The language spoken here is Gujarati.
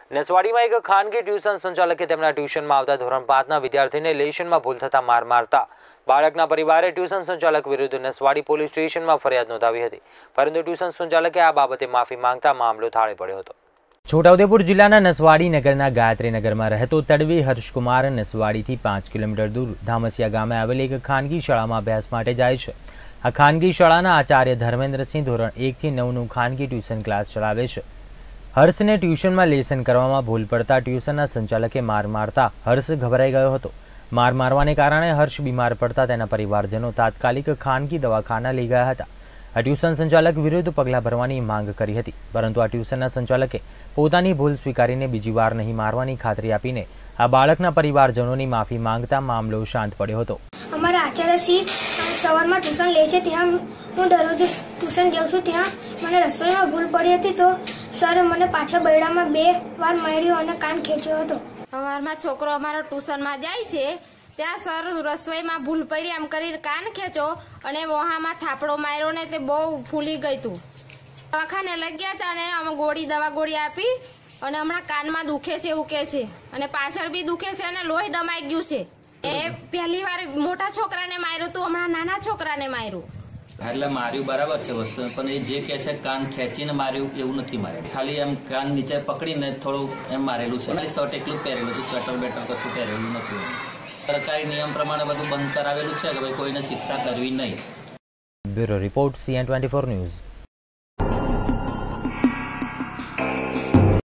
નસવાડીમાં એક ખાનગી ટ્યુશન સંચાલકે તેમના ટ્યુશનમાં આવતા ધોરણ 5ના વિદ્યાર્થીને લેશનમાં ભૂલ થતા માર મારતા બાળકના પરિવારે ટ્યુશન સંચાલક વિરુદ્ધ નસવાડી પોલીસ સ્ટેશનમાં ફરિયાદ નોંધાવી હતી, પરંતુ ટ્યુશન સંચાલકે આ બાબતે માફી માંગતા મામલો થાળે પડ્યો હતો। છોટાઉદેપુર જિલ્લાના નસવાડી નગરના ગાયત્રીનગરમાં રહેતો તડવી હર્ષકુમાર નસવાડીથી 5 કિલોમીટર દૂર ધામસિયા ગામે આવેલી એક ખાનગી શાળામાં અભ્યાસ માટે જાય છે। આ ખાનગી શાળાના આચાર્ય ધર્મેન્દ્રસિંહ ધોરણ 1 થી 9નું ખાનગી ટ્યુશન ક્લાસ ચલાવે છે। હર્ષને ટ્યુશનમાં લેસન કરવામાં ભૂલ પડતા ટ્યુશનના સંચાલકે માર મારતા હર્ષ ગભરાઈ ગયો હતો। માર મારવાને કારણે હર્ષ બીમાર પડતા તેના પરિવારજનો તાત્કાલિક ખાનગી દવાખાના લઈ ગયા હતા। આ ટ્યુશન સંચાલક વિરુદ્ધ પગલાં ભરવાની માંગ કરી હતી, પરંતુ આ ટ્યુશનના સંચાલકે પોતાની ભૂલ સ્વીકારીને બીજી વાર નહીં મારવાની ખાતરી આપીને આ બાળકના પરિવારજનોની માફી માંગતા મામલો શાંત પડ્યો હતો। અમારા આચાર્યશ્રી સવારમાં ટ્યુશન લે છે, ત્યાં હું દરરોજ ટ્યુશન જાઉં છું। ત્યાં મને રસોઈમાં ભૂલ પડી હતી, તો સર મને પાછા બૈડામાં 2 વાર માર્યો અને કાન ખેંચ્યો હતો। સવારમાં છોકરો અમારો ટ્યુશનમાં જાય છે, ત્યાં સર રસોઈમાં ભૂલ પડી એમ કરી કાન ખેંચો અને વહામાં થાપડો માર્યો ને તે બહુ ફૂલી ગઈ હતું। દવાખાને લઈ ગયા હતા અને અમે દવા ગોળી આપી અને હમણાં કાનમાં દુખે છે એવું કે છે અને પાછળ બી દુખે છે અને લોહી દમાઈ ગયું છે। એ પહેલી વાર મોટા છોકરાને માર્યું હતું, હમણાં નાના છોકરાને માર્યું। એટલે માર્યું બરાબર છે વસ્તુ, પણ એ જે કે છે કાન ખેંચીને માર્યું એવું નથી માર્યું, ખાલી એમ કાન નીચે પકડીને થોડું એમ મારેલું છે। ખાલી શર્ટ એટલું પહેરેલું હતું, સ્વેટર બેટર કશું પહેરેલું નથી। સરકારી નિયમ પ્રમાણે બધું બંધ કરાવેલું છે કે ભાઈ કોઈને શિક્ષા કરવી નહીં। Bureau report CN24 news.